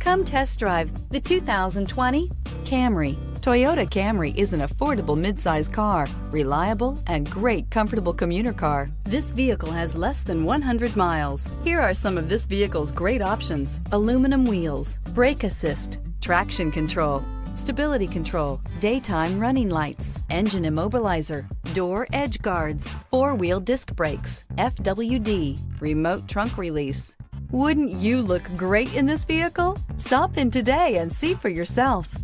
Come test drive the 2020 Camry. Toyota Camry is an affordable midsize car, reliable and great comfortable commuter car. This vehicle has less than 100 miles. Here are some of this vehicle's great options: aluminum wheels, brake assist, traction control, stability control, daytime running lights, engine immobilizer, door edge guards, four-wheel disc brakes, FWD, remote trunk release. Wouldn't you look great in this vehicle? Stop in today and see for yourself.